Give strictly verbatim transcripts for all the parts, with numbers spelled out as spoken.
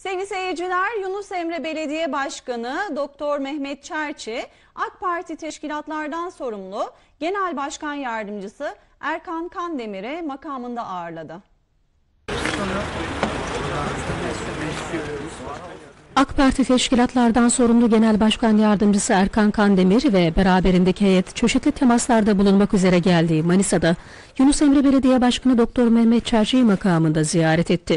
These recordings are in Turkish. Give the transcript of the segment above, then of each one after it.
Sevgili seyirciler, Yunus Emre Belediye Başkanı Doktor Mehmet Çerçi, AK Parti teşkilatlardan sorumlu Genel Başkan Yardımcısı Erkan Kandemir'i makamında ağırladı. AK Parti teşkilatlardan sorumlu Genel Başkan Yardımcısı Erkan Kandemir ve beraberindeki heyet çeşitli temaslarda bulunmak üzere geldiği Manisa'da Yunus Emre Belediye Başkanı Doktor Mehmet Çerçi'yi makamında ziyaret etti.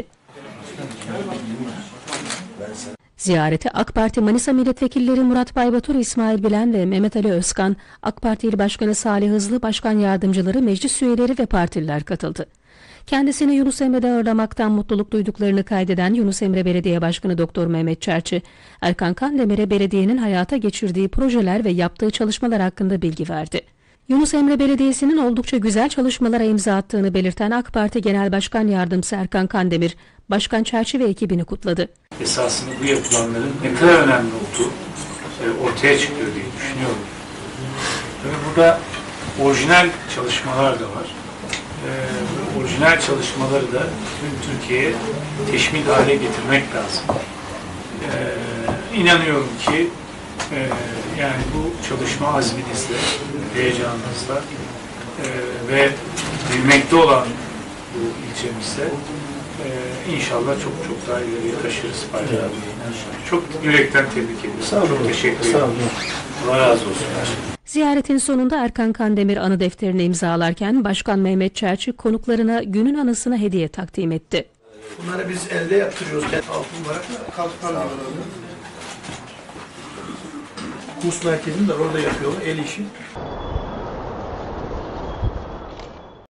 Ziyarete AK Parti Manisa Milletvekilleri Murat Baybatur, İsmail Bilen ve Mehmet Ali Özkan, AK Parti İl Başkanı Salih Hızlı, Başkan Yardımcıları, meclis üyeleri ve partililer katıldı. Kendisini Yunus Emre'de ağırlamaktan mutluluk duyduklarını kaydeden Yunus Emre Belediye Başkanı Doktor Mehmet Çerçi, Erkan Kandemir'e belediyenin hayata geçirdiği projeler ve yaptığı çalışmalar hakkında bilgi verdi. Yunus Emre Belediyesi'nin oldukça güzel çalışmalara imza attığını belirten AK Parti Genel Başkan Yardımcısı Erkan Kandemir, Başkan Çerçi ve ekibini kutladı. Esasında bu yapılanların ne kadar önemli olduğu ortaya çıkıyor diye düşünüyorum. Tabii burada orijinal çalışmalar da var. Bu orijinal çalışmaları da tüm Türkiye'ye teşmil hale getirmek lazım. İnanıyorum ki yani bu çalışma azminizle, heyecanınızla ve büyümekte olan bu ilçemizde inşallah çok çok daha ileriye taşırız faydalı. Çok yürekten tebrik ediyorum. Sağ olun. Çok teşekkür ederim. Allah razı olsun. Ziyaretin sonunda Erkan Kandemir anı defterini imzalarken Başkan Mehmet Çerçi konuklarına günün anısına hediye takdim etti. Bunları biz elde yaptırıyoruz. Altın var. Kalkan Kurs merkezinde de orada yapıyorlar. El işi.